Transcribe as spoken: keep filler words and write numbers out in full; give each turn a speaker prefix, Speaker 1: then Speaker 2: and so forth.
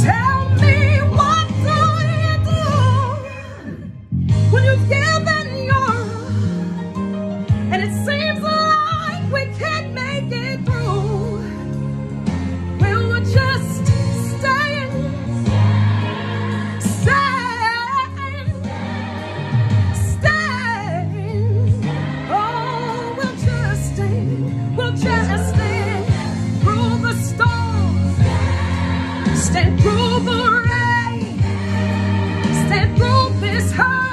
Speaker 1: Tell me, what do you do when you've given your all and it seems like we can't make it through? Will we just stay, stay, stay? Oh, we'll just stay, we'll just stay through the storm, stand through the rain, stand through this hurt.